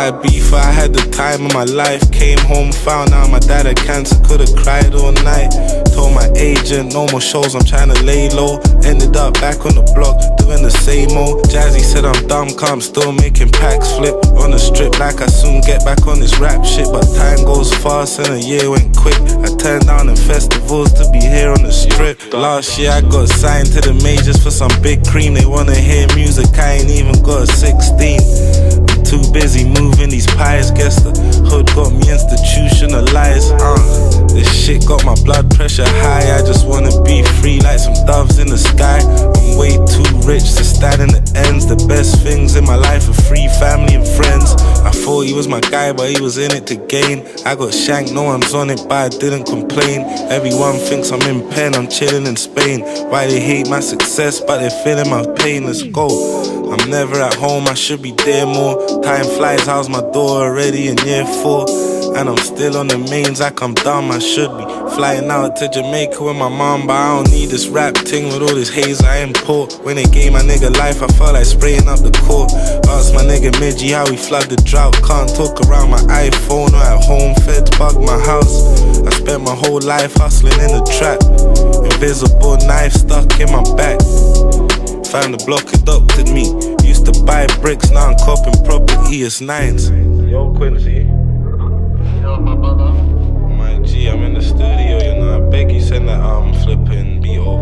had beef, I had the time of my life. Came home, found out my dad had cancer, could've cried all night. Told my agent, no more shows, I'm tryna lay low. Ended up back on the block, doing the same old. Jazzy said I'm dumb, cause I'm still making packs flip on the strip, like I soon get back on this rap shit. But time goes fast and a year went quick. I turned down in festivals to be here on the strip. Last year I got signed to the majors for some big cream. They wanna hear music, I ain't even got a 16. I'm too busy moving these pies. Guess the hood got me institutionalized. This shit got my blood pressure high. I just wanna be free like some doves in the sky. I'm way too rich to stand in the ends. The best things in my life are free family and friends. I thought he was my guy, but he was in it to gain. I got shanked, no one's on it, but I didn't complain. Everyone thinks I'm in pen, I'm chilling in Spain. Why they hate my success, but they're feeling my pain. Let's go. I'm never at home, I should be there more. Time flies, how's my door already in year 4? And I'm still on the mains like I'm dumb. I should be flying out to Jamaica with my mom, but I don't need this rap thing with all this haze I import. When they gave my nigga life, I felt like spraying up the court. Asked my nigga Midgie how we flood the drought. Can't talk around my iPhone or at home, feds bug my house. I spent my whole life hustling in the trap. Invisible knife stuck in my back. Found the block, adopted me. Used to buy bricks, now I'm copping property, it's 9s. Yo Quincy. Yo, my brother. My G, I'm in the studio, you know. I beg you send that flipping beat over.